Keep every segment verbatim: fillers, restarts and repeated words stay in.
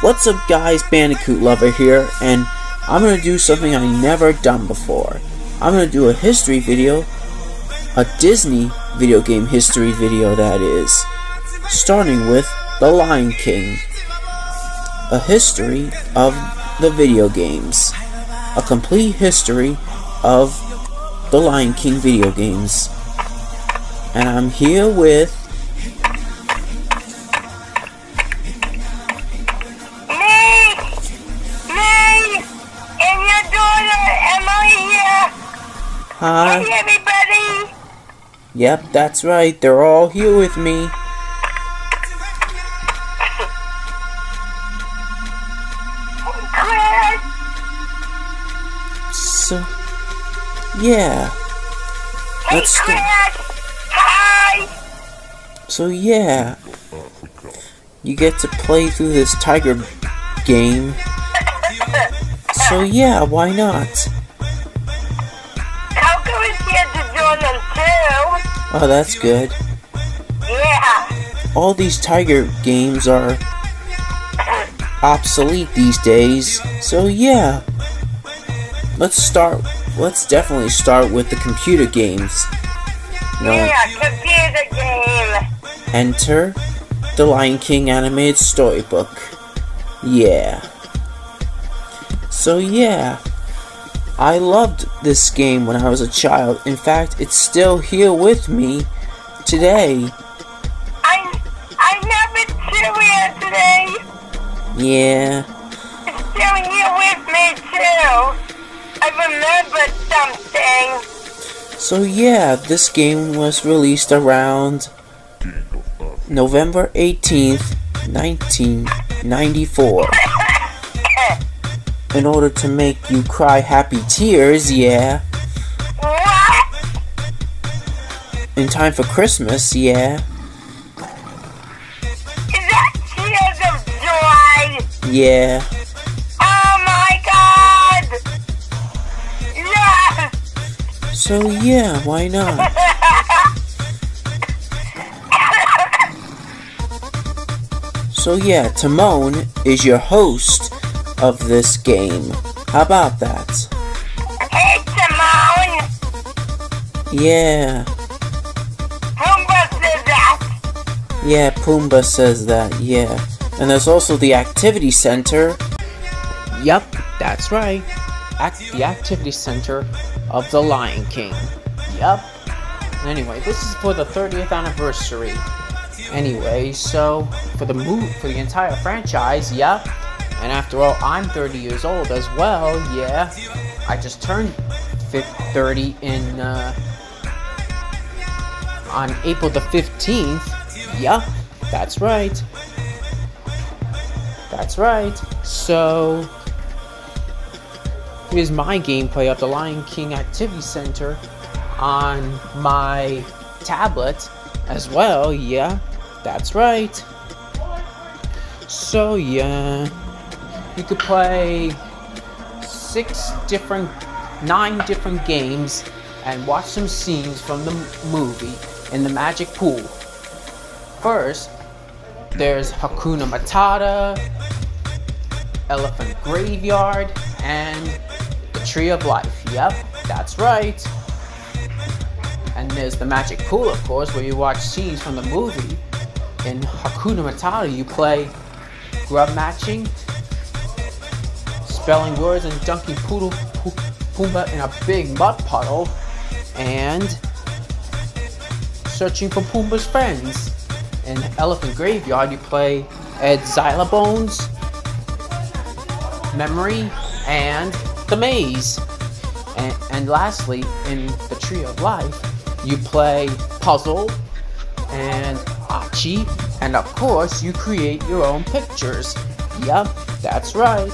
What's up guys, Bandicoot Lover here, and I'm going to do something I've never done before. I'm going to do a history video, a Disney video game history video that is, starting with The Lion King. A history of the video games. A complete history of The Lion King video games. And I'm here with Hi. Hey everybody! Yep, that's right. They're all here with me. Chris! So, yeah. Hey Let's Chris! start. Hi! So yeah, you get to play through this tiger game. So yeah, why not? Oh, that's good. Yeah. All these tiger games are obsolete these days. So yeah. Let's start let's definitely start with the computer games. No. Yeah, computer game. Enter The Lion King animated storybook. Yeah. So yeah. I loved this game when I was a child. In fact, it's still here with me today. I I never too here today. Yeah. It's still here with me too. I remembered something. So yeah, this game was released around November eighteenth, nineteen ninety-four. In order to make you cry happy tears, yeah. What? In time for Christmas, yeah. Is that tears of joy? Yeah. Oh my god! Yes! So yeah, why not? So yeah, Timon is your host of this game. How about that? Hey Timon! Yeah. Pumbaa said that! Yeah, Pumbaa says that, yeah. And there's also the Activity Center. Yup, that's right. Act the Activity Center of The Lion King. Yup. Anyway, this is for the thirtieth anniversary. Anyway, so for the move for the entire franchise, yup. And after all, I'm thirty years old as well, yeah. I just turned thirty in, uh, on April the fifteenth. Yeah, that's right. That's right. So, here's my gameplay of the Lion King Activity Center on my tablet as well, yeah. That's right. So, yeah. You could play six different, nine different games and watch some scenes from the movie in the Magic Pool. First, there's Hakuna Matata, Elephant Graveyard, and the Tree of Life. Yep, that's right. And there's the Magic Pool, of course, where you watch scenes from the movie. In Hakuna Matata, you play grub matching, spelling words and dunking Poodle po Pumbaa in a big mud puddle, and searching for Pumbaa's friends. In Elephant Graveyard, you play Ed Xylobones, Memory, and The Maze. And, and lastly, in the Tree of Life, you play Puzzle and Achi, and of course, you create your own pictures. Yup, that's right.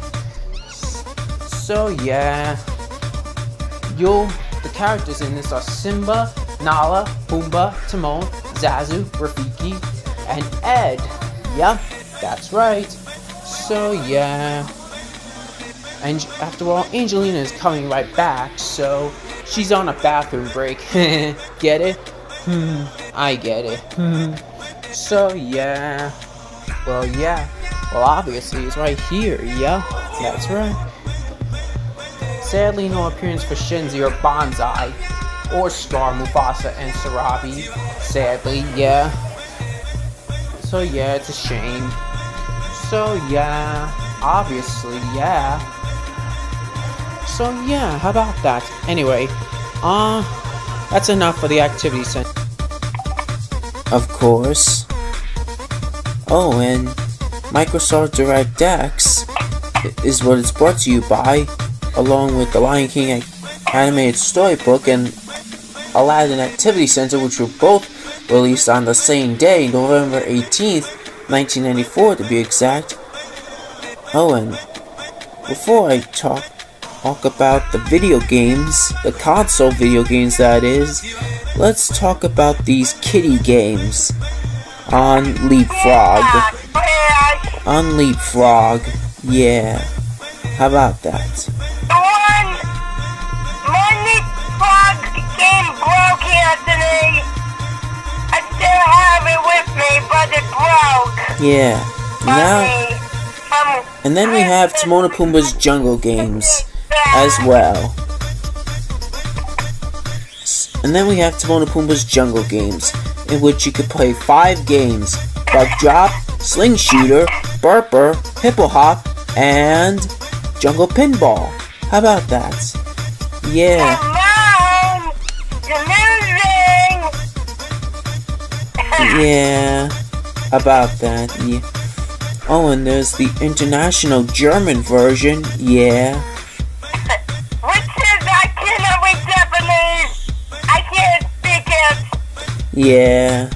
So yeah, you'll the characters in this are Simba, Nala, Pumbaa, Timon, Zazu, Rafiki, and Ed. Yep, that's right. So yeah, and after all, Angelina is coming right back, so she's on a bathroom break. Get it? Hmm, I get it. Hmm. So yeah, well yeah, Well, obviously, it's right here, yeah? That's right. Sadly, no appearance for Shinji or Banzai, or Scar, Mufasa, and Sarabi. Sadly, yeah. So yeah, it's a shame. So yeah, obviously, yeah. So yeah, how about that? Anyway, uh, that's enough for the activity center. Of course. Oh, and Microsoft DirectX is what it's brought to you by, along with the Lion King animated storybook and Aladdin Activity Center, which were both released on the same day, November eighteenth, nineteen ninety-four to be exact. Oh, and before I talk talk about the video games, the console video games that is, let's talk about these kiddie games on Leapfrog. On Leapfrog, yeah. How about that? The one, my Leapfrog game broke yesterday. I still have it with me, but it broke. Yeah. Now, Um, and then we have Timon and Pumbaa's Jungle Games as well. And then we have Timon and Pumbaa's Jungle Games, in which you could play five games: Bug Drop, Sling Shooter, Burper, Hippo Hop, and Jungle Pinball. How about that? Yeah. Mom, you're losing. Yeah. About that. Yeah. Oh, and there's the international German version. Yeah. Which is, I cannot read Japanese. I can't speak it. Yeah.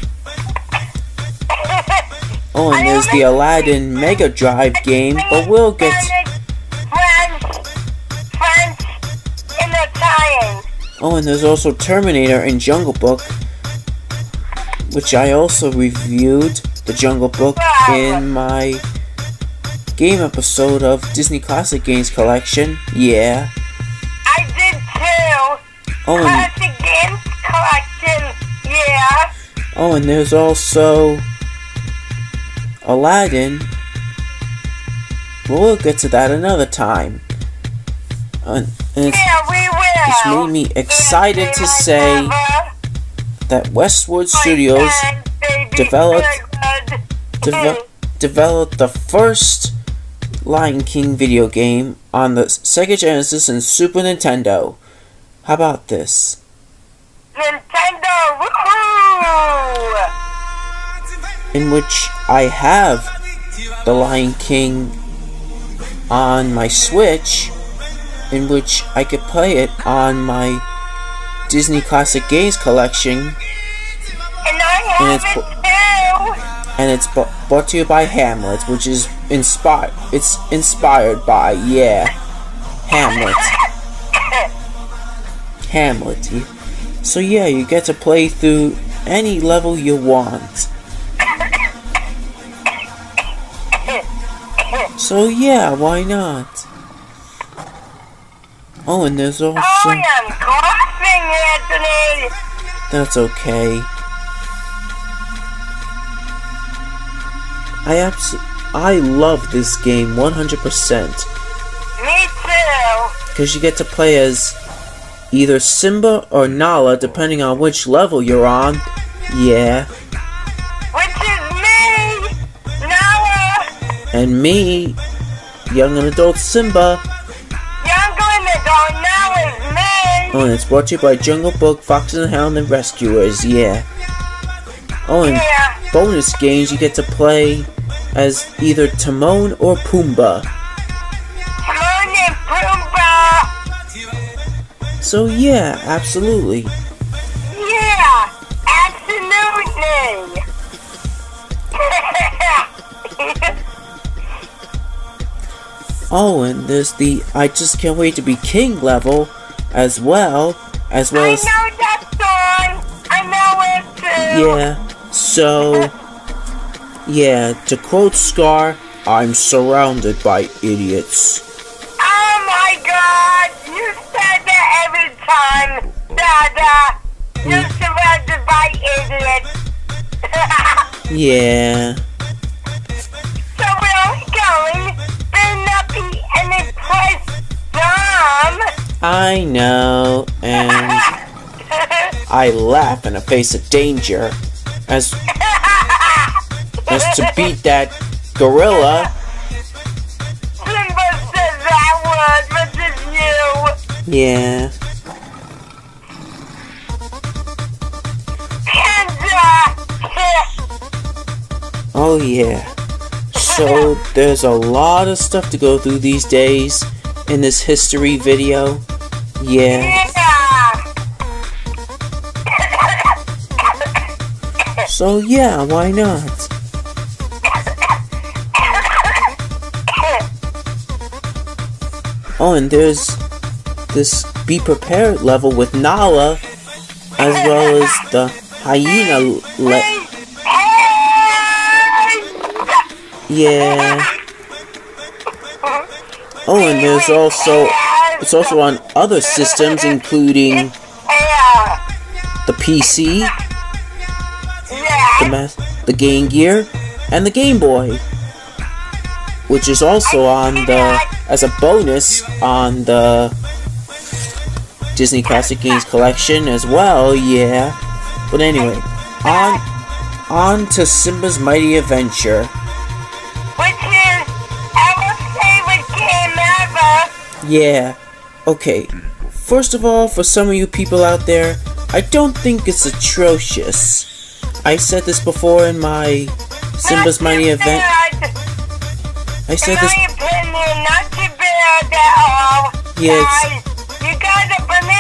Oh, and there's the Aladdin Mega Drive game, but we'll get... French, French, and Italian. Oh, and there's also Terminator and Jungle Book, which I also reviewed, the Jungle Book, in my game episode of Disney Classic Games Collection. Yeah. I did too. Oh, and, Classic Games Collection. Yeah. oh, and there's also Aladdin. Well, we'll get to that another time. Uh, and it's, Yeah, we will. it's made me excited to say that Westwood Studios developed deve developed the first Lion King video game on the Sega Genesis and Super Nintendo. How about this? Nintendo, woohoo! In which I have the Lion King on my Switch, in which I could play it on my Disney Classic Games Collection, And I And have it's it too. and it's bu brought to you by Hamlet, which is inspired. It's inspired by, yeah, Hamlet. Hamlet. y- So yeah, you get to play through any level you want. So yeah, why not? Oh, and there's also... Oh, I'm coughing, Anthony. That's okay. I abs- I love this game one hundred percent. Me too. Because you get to play as either Simba or Nala, depending on which level you're on. Yeah. Which is me. Nala. And me, young and adult Simba. Younger and adult now is me. Oh, and it's brought to you by Jungle Book, Fox and the Hound, and Rescuers. Yeah. Oh, and Yeah. bonus games you get to play as either Timon or Pumbaa. Timon and Pumbaa. So yeah, absolutely. Yeah. Absolutely. Oh, and there's the I Just Can't Wait to Be King level as well, as well I as know that song. I know it too. yeah. So yeah, to quote Scar, I'm surrounded by idiots. Oh my god. You said that every time. Dada. You're surrounded by idiots. Yeah. So we're I know, and I laugh in the face of danger as, as to beat that gorilla. Simba says that word versus you. Yeah. Panda! Oh yeah. So there's a lot of stuff to go through these days in this history video. Yeah. Yeah! So yeah, why not? Oh, and there's this Be Prepared level with Nala, as well as the hyena le- Yeah. Oh, and there's also, it's also on other systems, including the P C, the, ma- the Game Gear, and the Game Boy, which is also on the, as a bonus, on the Disney Classic Games collection as well, yeah. But anyway, on, on to Simba's Mighty Adventure. Which is our favorite game ever. Yeah, okay. First of all, for some of you people out there, I don't think it's atrocious. I said this before in my Simba's Mighty Event. I said this. In my opinion, not too bad at all. Yeah, it's, Guys, you gotta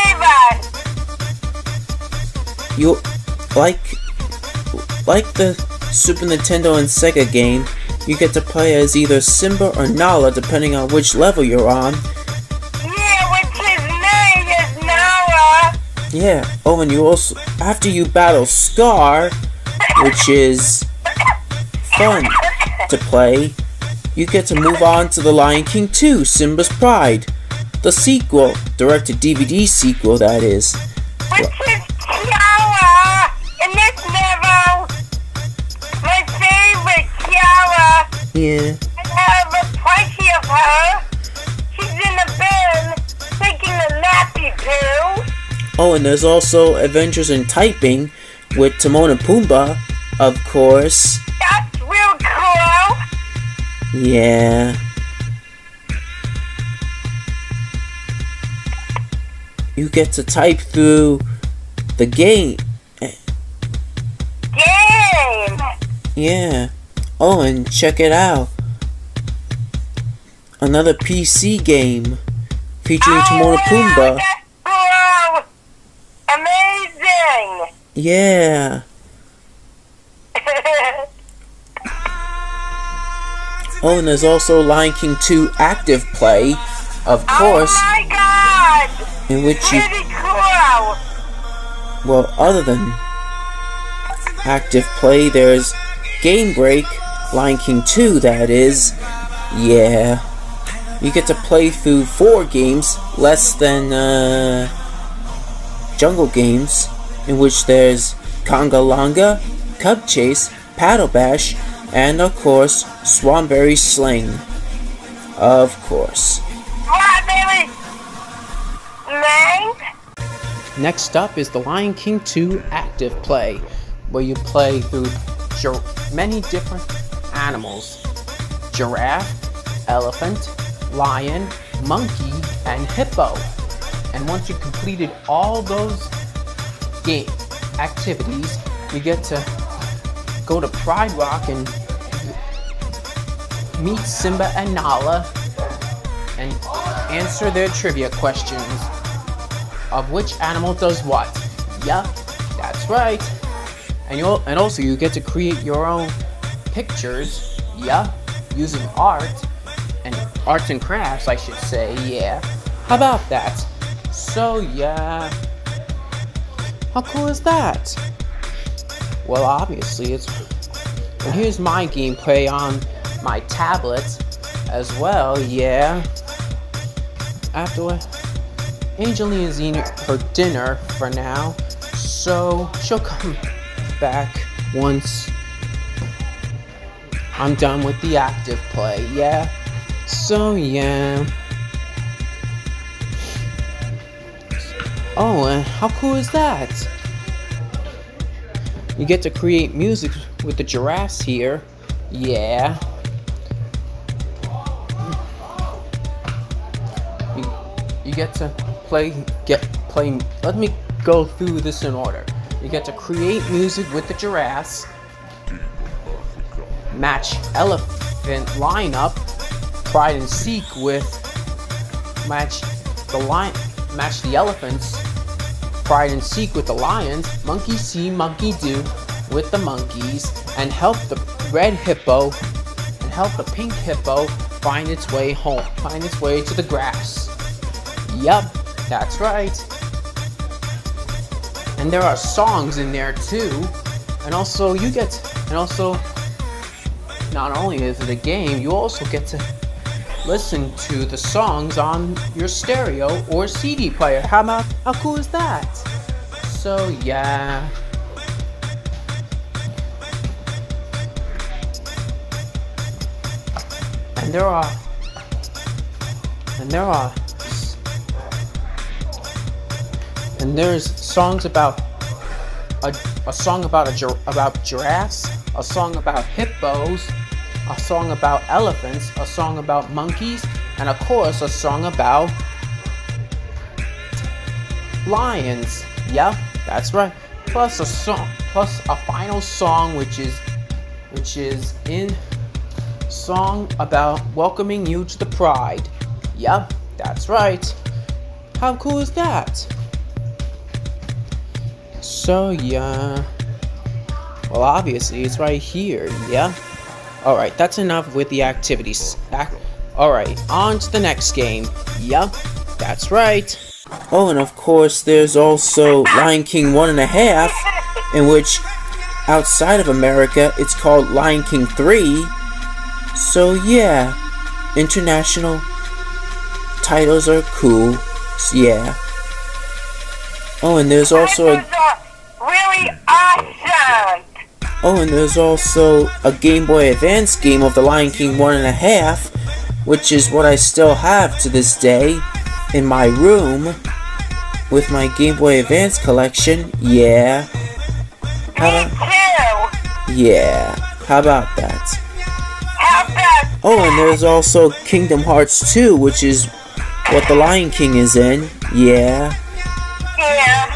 believe us. you like like the Super Nintendo and Sega game. You get to play as either Simba or Nala, depending on which level you're on. Yeah, which is me, is Nala. Yeah. Oh, and you also, after you battle Scar, which is fun to play, you get to move on to The Lion King two, Simba's Pride. The sequel, direct-to-D V D sequel, that is. Which is Kiara in this level. My favorite Kiara. Yeah. I have a plushie of her. She's in a bin, taking a nappy poo. Oh, and there's also Adventures in Typing with Timon and Pumbaa, of course. That's real cool. Yeah. You get to type through the game. Game. Yeah. Oh, and check it out. Another P C game featuring Timon and Pumbaa. Wow, amazing. Yeah. Oh, and there's also Lion King two Active Play, of course, Oh my god. in which you, Pretty cool. well, other than Active Play, there's Game Break, Lion King two, that is. Yeah. You get to play through four games, less than, uh, Jungle Games, in which there's Conga Longa, Cub Chase, Paddle Bash, and of course, Swanberry Sling. Of course. Strawberry Sling? Next up is The Lion King two Active Play, where you play through gir- many different animals. Giraffe, elephant, lion, monkey, and hippo. And once you completed all those game activities, you get to go to Pride Rock and meet Simba and Nala and answer their trivia questions of which animal does what. Yup, that's right. And you and also you get to create your own pictures, yeah, using art and arts and crafts, I should say. Yeah, how about that? So yeah, how cool is that? Well, obviously it's. And here's my gameplay on my tablet as well. Yeah. After Angelina's eating her dinner for now, so she'll come back once I'm done with the active play. Yeah. So yeah. Oh, and how cool is that? You get to create music with the giraffes here. Yeah. You, you get to play, get play, let me go through this in order. You get to create music with the giraffes, match elephant lineup, Pride and Seek with match the lion, match the elephants, Pride and Seek with the lions, Monkey See, Monkey Do with the monkeys, and help the red hippo and help the pink hippo find its way home, find its way to the grass. Yup, that's right. And there are songs in there too, and also you get, and also not only is it a game, you also get to listen to the songs on your stereo or C D player. How about, how cool is that? So yeah. And there are, and there are, and there's songs about a, a song about a about giraffes, a song about hippos, a song about elephants, a song about monkeys, and of course a song about lions. Yeah, that's right. Plus a song, plus a final song, which is, which is in song about welcoming you to the Pride. Yeah, that's right. How cool is that? So yeah. Well, obviously it's right here. Yeah. Alright, that's enough with the activities. Alright, on to the next game. Yup, that's right. Oh, and of course, there's also Lion King one and a half, in which, outside of America, it's called Lion King three. So yeah, international titles are cool. So, yeah. Oh, and there's also a... really awesome! Oh, and there's also a Game Boy Advance game of the Lion King one and a half, which is what I still have to this day in my room with my Game Boy Advance collection. Yeah. How Me too! Yeah. How about that? How about Oh, and there's also Kingdom Hearts two, which is what the Lion King is in. Yeah. Yeah.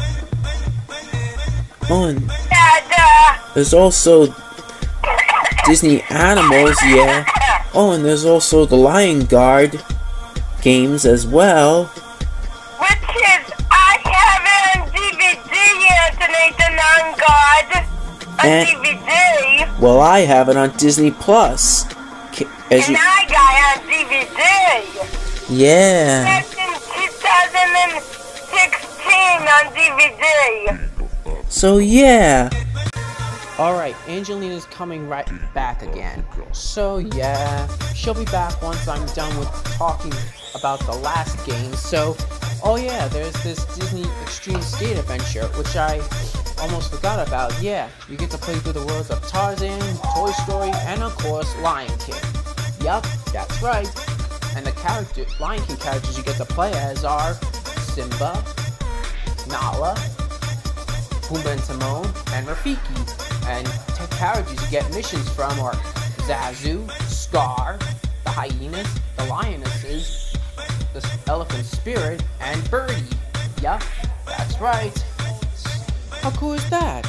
Oh, and And, uh, there's also Disney Animals, yeah. Oh, and there's also the Lion Guard games as well. which is, I have it on D V D, Anthony, the Non-God. On And- D V D. Well, I have it on Disney Plus. K- As And you, I got it on D V D. yeah. That's in two thousand sixteen on D V D. So yeah. Alright, Angelina's coming right back again. So yeah, she'll be back once I'm done with talking about the last game. So, oh yeah, there's this Disney Extreme Skate Adventure, which I almost forgot about. Yeah, you get to play through the worlds of Tarzan, Toy Story, and of course, Lion King. Yup, that's right. And the character, Lion King characters you get to play as are Simba, Nala, Pumbaa and Timon, and Rafiki. And the characters you get missions from are Zazu, Scar, the hyenas, the lionesses, the elephant spirit, and Birdie. Yup, that's right. How cool is that?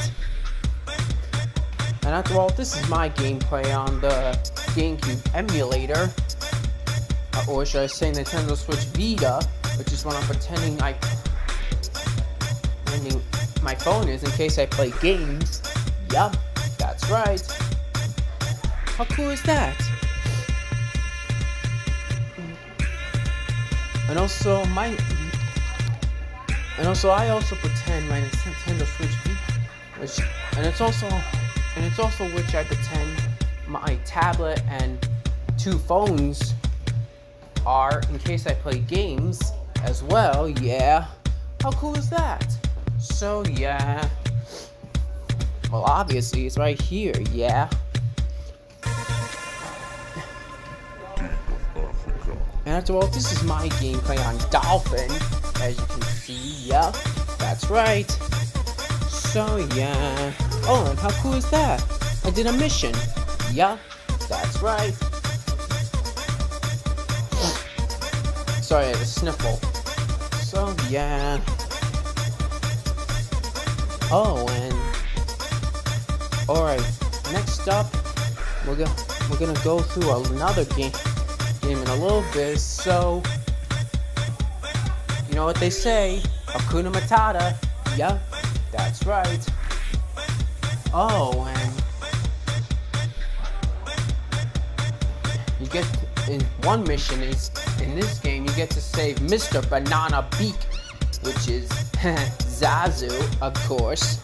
And after all, this is my gameplay on the GameCube emulator, uh, or should I say Nintendo Switch Vita, which is what I'm pretending I pretending my phone is in case I play games. Yup, that's right. How cool is that? And also my and also I also pretend my Nintendo Switch Vita, which and it's also and it's also which I pretend my tablet and two phones are in case I play games as well. Yeah, how cool is that? So yeah. Well, obviously, it's right here, yeah? And after all, this is my gameplay on Dolphin, as you can see, Yup, that's right. So yeah. Oh, and how cool is that? I did a mission. Yup, that's right. Sorry, I had a sniffle. So yeah. Oh, and alright, next up, we're gonna we're gonna go through another game game in a little bit. So you know what they say, Hakuna Matata. Yeah, that's right. Oh, and you get in one mission is in this game you get to save Mister Banana Beak, which is Zazu, of course.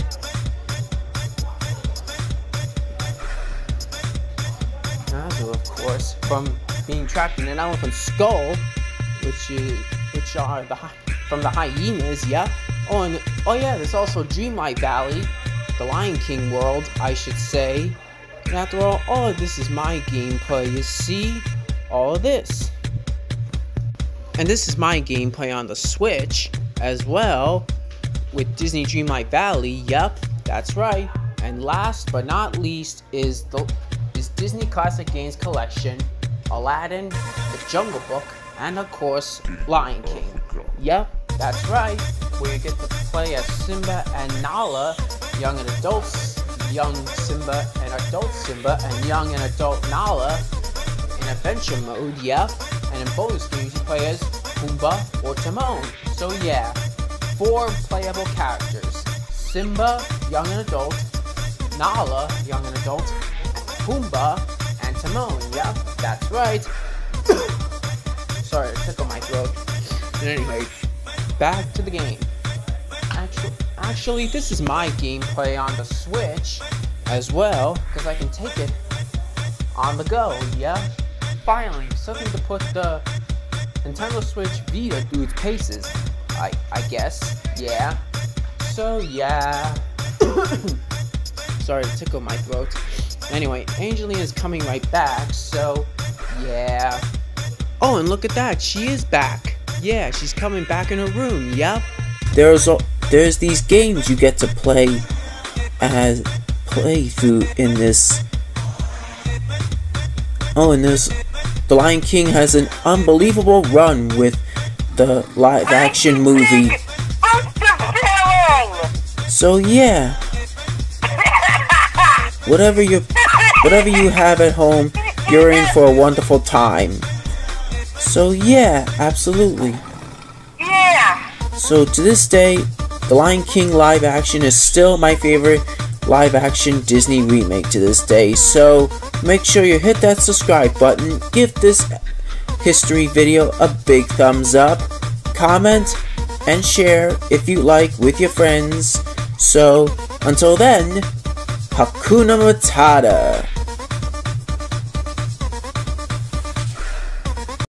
Zazu, of course, from being trapped in an elephant skull, which is which are the from the hyenas, yeah. Oh, and oh yeah, there's also Dreamlight Valley, the Lion King world, I should say. And after all, oh, this is my gameplay. You see, all of this, and this is my gameplay on the Switch as well, with Disney Dreamlight Valley. Yep, that's right. And last but not least is the is Disney Classic Games Collection, Aladdin, The Jungle Book, and of course Lion King. Yep, that's right. Where you get to play as Simba and Nala, young and adults, young Simba and adult Simba, and young and adult Nala in adventure mode. Yep, and in bonus games you play as Pumbaa or Timon. So yeah, four playable characters: Simba, young and adult; Nala, young and adult; Pumbaa and Timon. Yep, that's right. Sorry, it tickled my throat. But anyway, back to the game. Actually, actually, this is my gameplay on the Switch as well, because I can take it on the go. Yeah, finally, something to put the Nintendo Switch Vita through its paces. I I guess. Yeah. So yeah. Sorry to tickle my throat. Anyway, Angelina is coming right back, so yeah. Oh, and look at that, she is back. Yeah, she's coming back in her room. Yep. There's a, there's these games you get to play as play through in this. Oh, and this The Lion King has an unbelievable run with the live action movie. So yeah, whatever you whatever you have at home, you're in for a wonderful time. So yeah, absolutely. Yeah. So to this day, The Lion King live action is still my favorite live action Disney remake to this day. So make sure you hit that subscribe button, give this history video a big thumbs up, comment and share if you like with your friends. So until then, Hakuna Matata.